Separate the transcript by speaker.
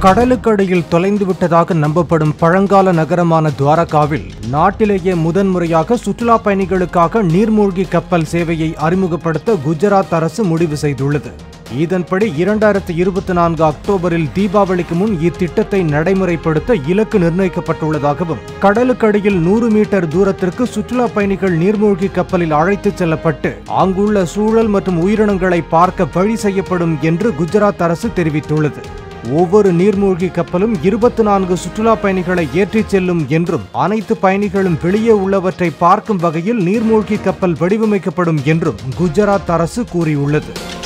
Speaker 1: கடலுக்கடியில் தொலைந்து விட்டதாக நம்பப்படும் பழங்கால நகரமான துவாரகாவில் நாட்டிலேயே முதன்முறையாக சுற்றுலா பயணிகளுக்காக நீர்மூழ்கி கப்பல் சேவையை அறிமுகப்படுத்த குஜராத் அரசு முடிவு செய்துள்ளது. இதன்படி 2024 அக்டோபரில் தீபாவளிக்கு முன் இத்திட்டத்தை நடைமுறைப்படுத்த இலக்கு நிர்ணயிக்கப்பட்டுள்ளதாகவும், கடலுக்கடியில் 100 மீட்டர் தூரத்திற்கு சுற்றுலா பயணிகள் நீர்மூழ்கி கப்பலில் அழைத்துச் செல்லப்பட்டு அங்குள்ள சூழல் மற்றும் உயிரினங்களை பார்க்க வழி செய்யப்படும் என்று குஜராத் அரசு தெரிவித்துள்ளது. ஒவ்வொரு நீர்மூழ்கி கப்பலும் 24 சுற்றுலா பயணிகளை ஏற்றிச் செல்லும் என்றும், அனைத்து பயணிகளும் வெளியே உள்ளவற்றை பார்க்கும் வகையில் நீர்மூழ்கி கப்பல் வடிவமைக்கப்படும் என்றும் குஜராத் அரசு கூறியுள்ளது.